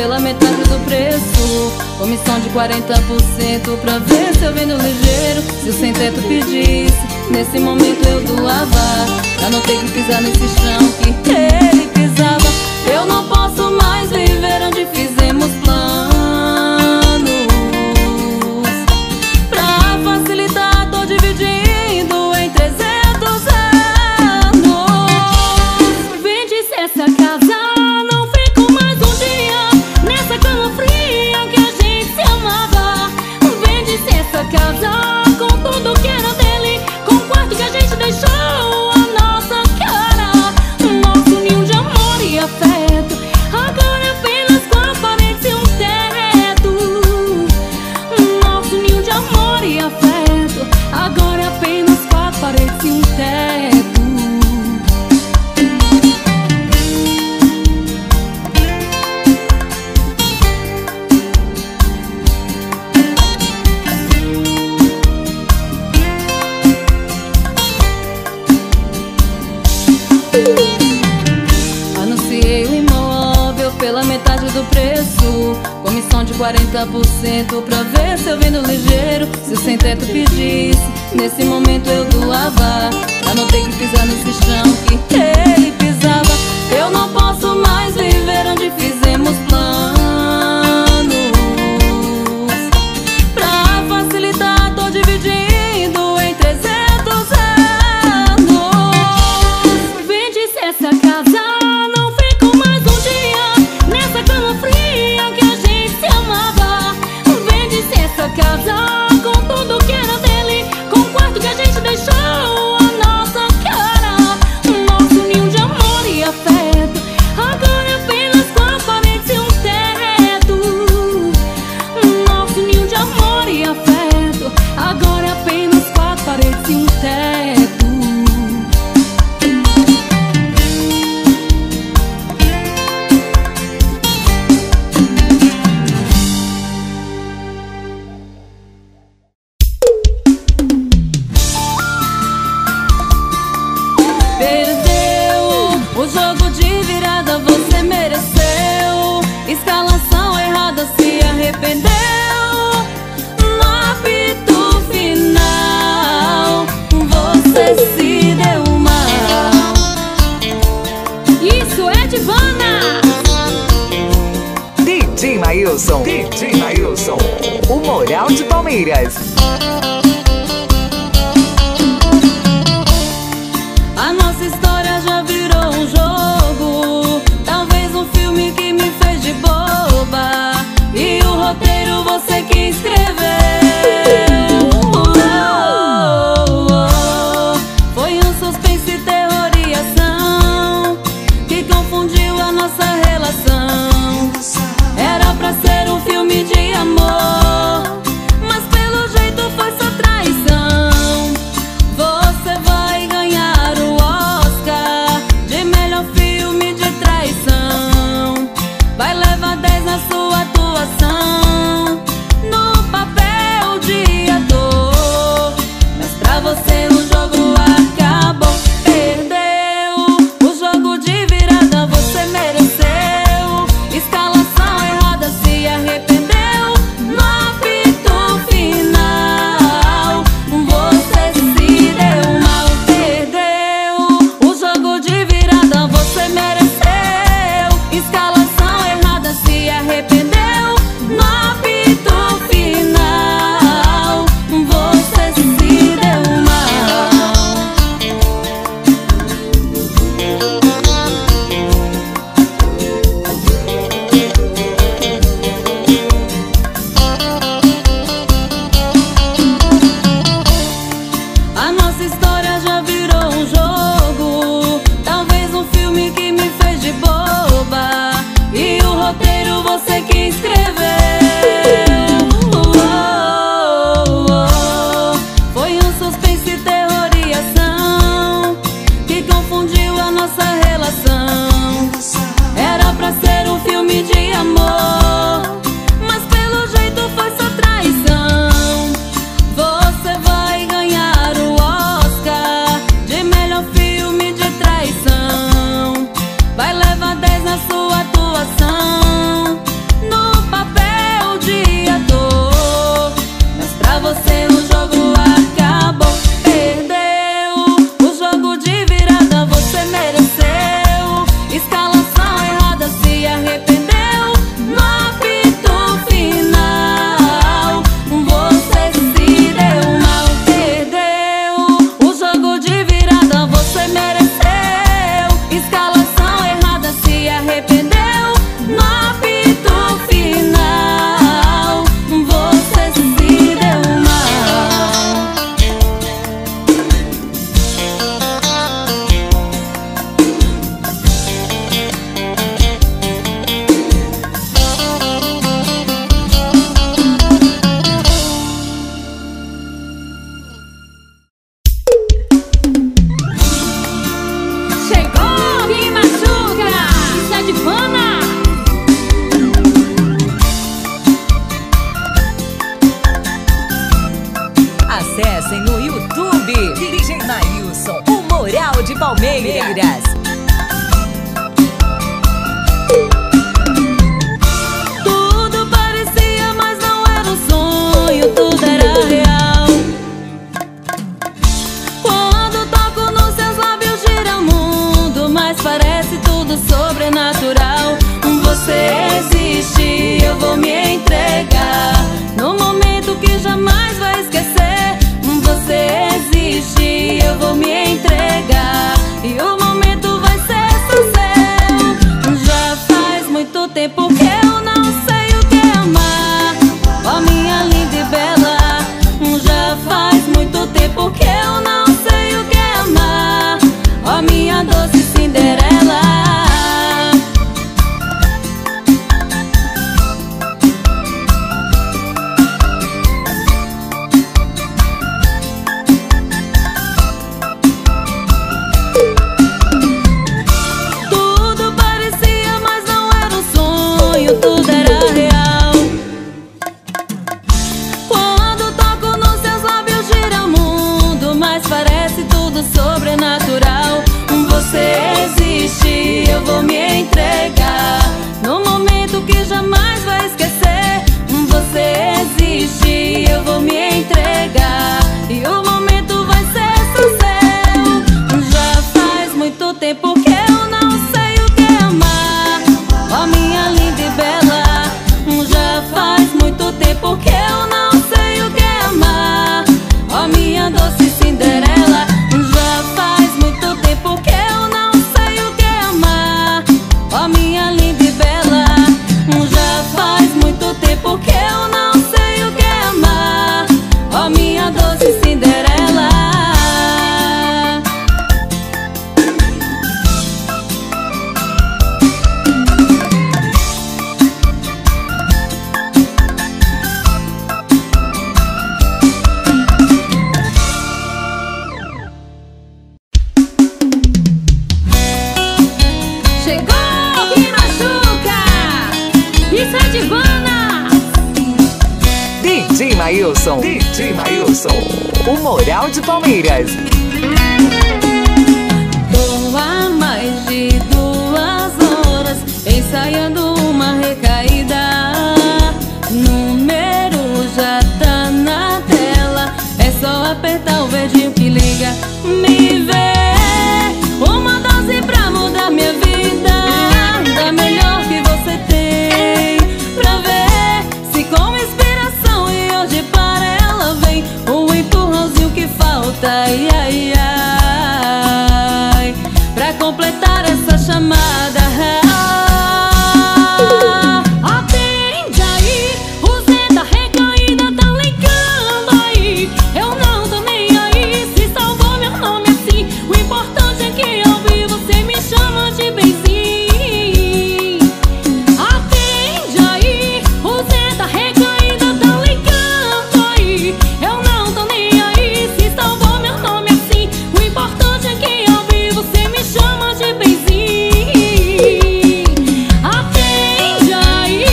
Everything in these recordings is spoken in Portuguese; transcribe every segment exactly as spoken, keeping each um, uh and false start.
pela metade do preço. Comissão de quarenta por cento pra ver se eu vendo ligeiro. Se o sem teto pedisse, nesse momento eu doava, pra não ter que pisar nesse chão que ele pisava. Eu não posso mais viver onde fizemos planos. Pra facilitar, tô dividindo em trezentos anos. Vende-se essa casa, não fico mais um dia nessa cama fria que a gente se amava. Vende-se essa casa com tudo que era dele, com o quarto que a gente deixou a nossa cara. Nosso ninho de amor e afeto, agora apenas quatro paredes e um teto. Nosso ninho de amor e afeto, agora apenas quatro paredes e um teto. Anunciei o imóvel pela metade do preço. Comissão de quarenta por cento pra ver se eu vendo ligeiro. Se o sem teto pedisse, nesse momento eu doava, pra não ter que pisar nesse chão que ele pisava. Eu não posso mais viver onde fizemos planos. Pra facilitar, tô dividindo em trezentos anos. Vende-se essa casa, não fico mais um dia nessa cama fria que a gente se amava. Vende-se essa casa com tudo que era dele, com o quarto que a gente deixou a nossa cara. Nosso ninho de amor e afeto, agora apenas quatro paredes e um teto. Nosso ninho de amor e afeto, agora apenas quatro paredes e um teto. Perdeu o jogo de virada, você mereceu. Escalação errada, se arrependeu. No apito final, você se deu mal. Isso é Divana. D J Maílson, D J Maílson, o Moral de Palmeiras. A nossa história já virou um jogo, talvez um filme que me fez de boba, e o roteiro você que escreveu. Oh, oh, oh. Foi um suspense, terror e ação que confundiu a nossa relação. Era pra ser um filme de amor, mas pelo jeito foi só tudo sobrenatural. Você existe, eu vou me entregar no momento que jamais vai esquecer. Você existe, eu vou me entregar e o momento vai ser só seu. Já faz muito tempo que eu não sei o que é amar, ó minha linda e bela. Já faz muito tempo que eu não sei o que é amar, ó minha doce Cinderela. Tudo parecia, mas não era um sonho, tudo era real. Quando toco nos seus lábios gira o mundo, mas parece tudo sobrenatural. Você existe, eu vou me entregar no momento que jamais vai esquecer. Você existe, eu vou me entregar e o momento vai ser só seu. Já faz muito tempo que eu não sei o que é amar, ó minha linda e bela. Já faz muito tempo que eu não sei o que é amar, ó minha doce Cinderela. Já faz muito tempo que eu não sei o que é amar, ó minha linda e bela. Já faz muito tempo que eu não sei o que é amar, ó minha doce Cinderela. Chegou que machuca, isso é divana. D J Maílson, D J Maílson, o Moral de Palmeiras. Tô há mais de duas horas ensaiando uma recaída. Número já tá na tela, é só apertar o verdinho que liga. Me vê, uma dose pra mudar minha vida, da melhor que você tem, pra ver se com inspiração e hoje para ela vem o empurrãozinho que falta. Ai, ai, ai, pra completar essa chamada. Atende aí, o Zé da recaída tá ligando aí. Eu não tô nem aí, se salvou meu nome assim. O importante é que ao vivo você me chama de benzinho. Atende aí, o Zé da recaída tá ligando aí. Eu não tô nem aí, se salvou meu nome assim. O importante é que ao vivo você me chama de benzinho. Atende aí.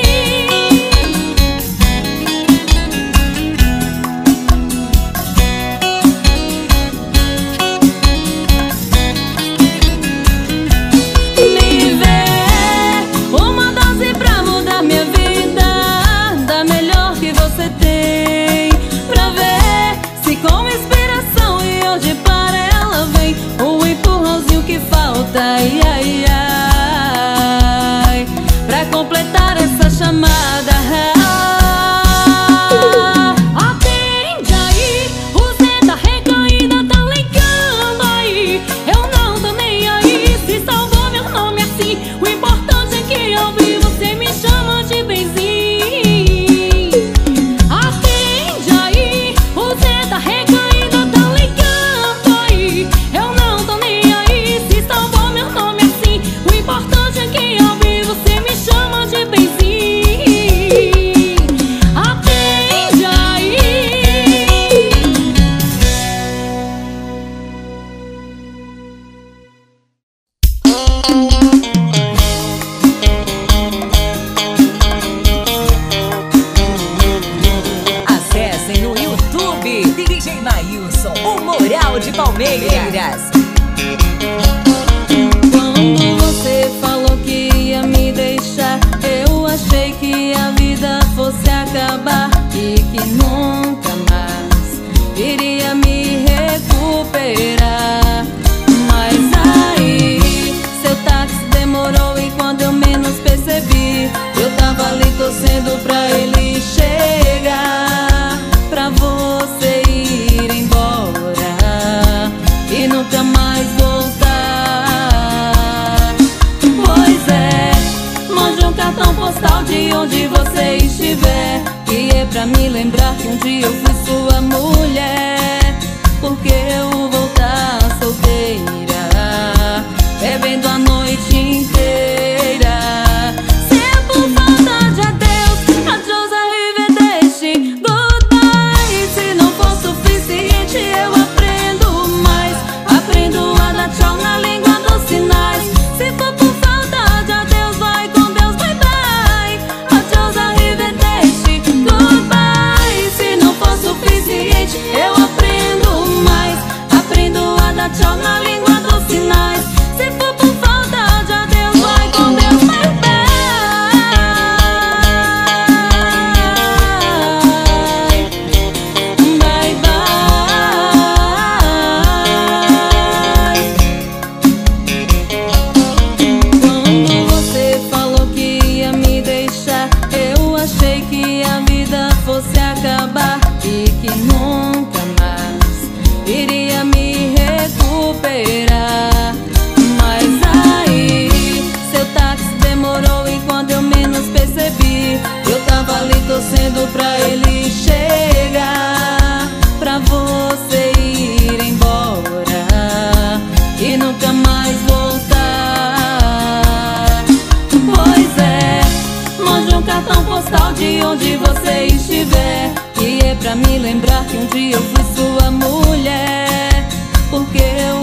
Me vê, uma dose pra mudar minha vida, da melhor que você tem, pra ver se com inspiração e hoje para ela vem o empurrãozinho que falta. Ai, ai, ai, pra completar essa chamada. Atende aí, o Zé da recaída tá ligando aí. Eu não tô nem aí, se salvou meu nome assim. O importante é que ao vivo você me chama de benzinho. Atende aí, o Zé da recaída tá ligando aí. Eu não tô nem aí, se salvou meu nome assim. postal de onde você estiver, que é pra me lembrar que um dia eu fui sua mulher. Porque eu vou voltar solteira, bebendo a noite inteira. Se é por falta de adeus, adiós, arrivederci, goodbye. Se não for suficiente, eu aprendo mais. Aprendo a dar tchau na língua dos sinais. Se for por falta de adeus, vai com Deus, bye bye. Adiós, arrivederci, goodbye. Se não for suficiente, eu aprendo mais. Aprendo a dar tchau na língua dos sinais. Se for por falta de adeus, vai com Deus, bye bye. Bye bye. Quando você falou que ia me deixar, eu achei que a vida fosse acabar e que nunca mais iria me recuperar. Mas aí seu táxi demorou e quando eu menos percebi, eu tava ali torcendo pra ele chegar, pra você ir embora e nunca mais voltar. Pois é, mande um cartão postal de onde você estiver, que é pra me lembrar que um dia eu fui sua mulher. Porque eu